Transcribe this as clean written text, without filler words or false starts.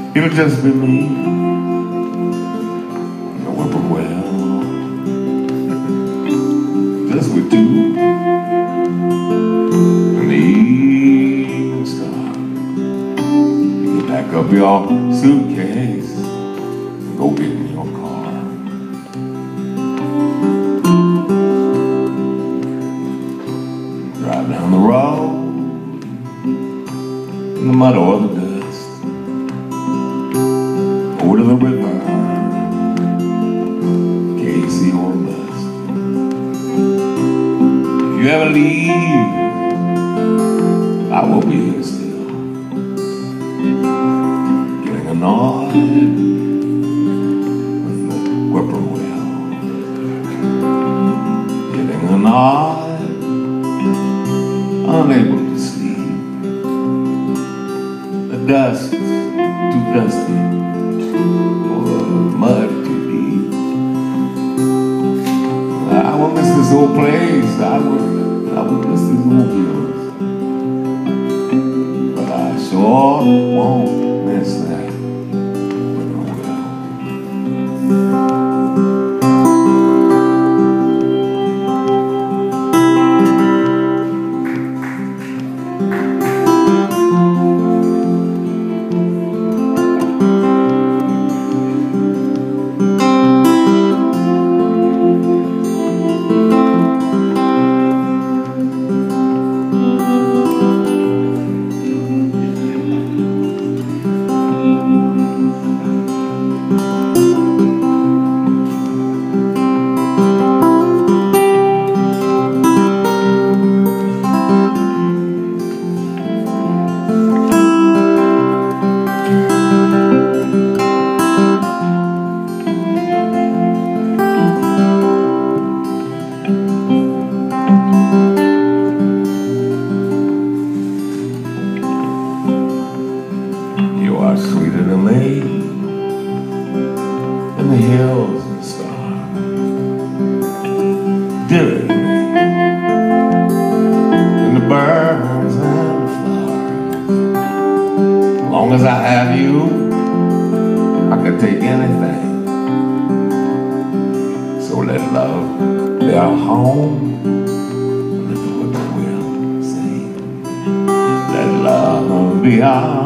It'll just be me and the whippoorwill, just we two and the evening star. You pack up your suitcase and go get in your car. Drive down the road in the mud or the dust, over to the river, Casey or bust. If you ever leave, I will be here still, getting annoyed with the whippoorwill, getting annoyed, unable to sleep. The dust too dusty, or the mud too deep. I will miss this old place, I will miss these old hills, but I sure won't miss that whippoorwill. You are sweeter than me, and the hills and the stars, dearer than me, and the birds and the flowers. As long as I have you, I could take anything. So let love be our home, let the whippoorwill sing. Let love be our